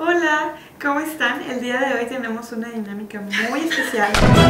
Hola, ¿cómo están? El día de hoy tenemos una dinámica muy especial.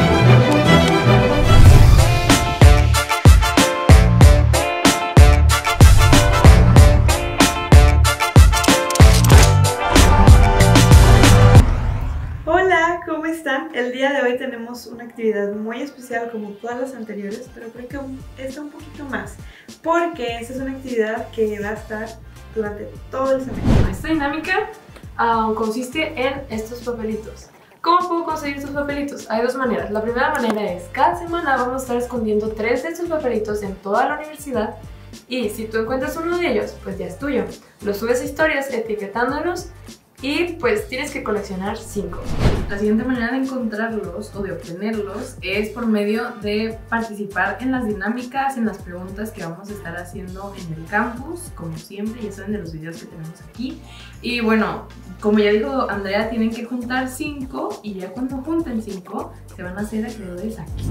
Hola, ¿cómo están? El día de hoy tenemos una actividad muy especial como todas las anteriores, pero creo que esta un poquito más, porque esta es una actividad que va a estar durante todo el semestre. Esta dinámica consiste en estos papelitos. ¿Cómo puedo conseguir estos papelitos? Hay dos maneras. La primera manera es, cada semana vamos a estar escondiendo 3 de estos papelitos en toda la universidad y si tú encuentras uno de ellos, pues ya es tuyo. Lo subes a historias etiquetándonos y pues tienes que coleccionar 5. La siguiente manera de encontrarlos o de obtenerlos es por medio de participar en las dinámicas, en las preguntas que vamos a estar haciendo en el campus, como siempre, ya saben de los videos que tenemos aquí. Y bueno, como ya dijo Andrea, tienen que juntar 5 y ya cuando junten 5 se van a hacer acreedores aquí.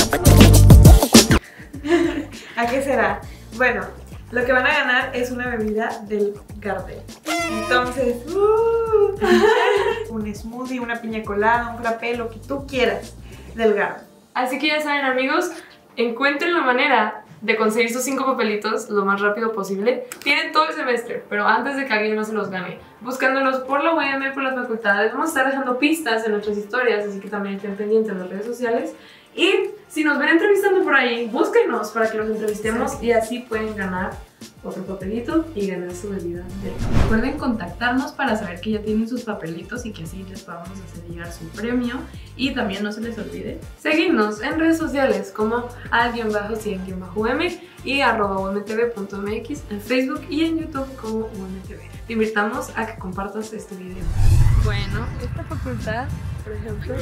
¿A qué será? Bueno, lo que van a ganar es una bebida del Gardel. Entonces, un smoothie, una piña colada, un frappé, lo que tú quieras del Gardel. Así que ya saben, amigos, encuentren la manera de conseguir sus 5 papelitos lo más rápido posible. Tienen todo el semestre, pero antes de que alguien no se los gane, buscándolos por la UM, por las facultades, vamos a estar dejando pistas en nuestras historias, así que también estén pendientes en las redes sociales. Y si nos ven entrevistando por ahí, búsquenos para que los entrevistemos y así pueden ganar otro papelito y ganar su bebida del campo. Recuerden contactarnos para saber que ya tienen sus papelitos y que así les podamos hacer llegar su premio. Y también no se les olvide seguirnos en redes sociales como @100_m y @umtv.mx en Facebook y en YouTube como UMTV. Te invitamos a que compartas este video. Bueno, esta facultad, por ejemplo,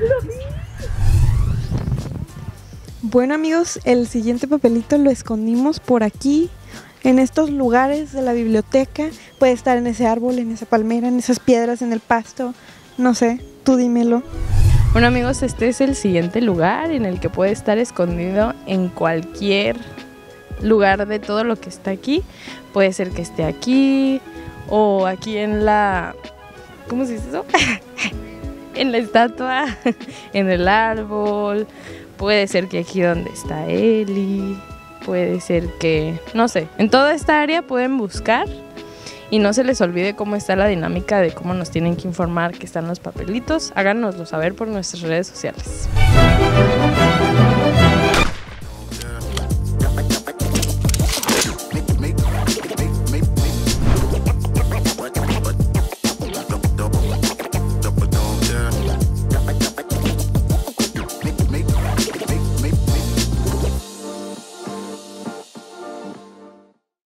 Bueno amigos, el siguiente papelito lo escondimos por aquí, en estos lugares de la biblioteca. Puede estar en ese árbol, en esa palmera, en esas piedras, en el pasto, no sé, tú dímelo. Bueno amigos, este es el siguiente lugar en el que puede estar escondido en cualquier lugar de todo lo que está aquí. Puede ser que esté aquí o aquí en la... ¿cómo se dice eso? En la estatua, en el árbol. Puede ser que aquí donde está Eli, puede ser que, no sé, en toda esta área pueden buscar y no se les olvide cómo está la dinámica de cómo nos tienen que informar que están los papelitos. Háganoslo saber por nuestras redes sociales.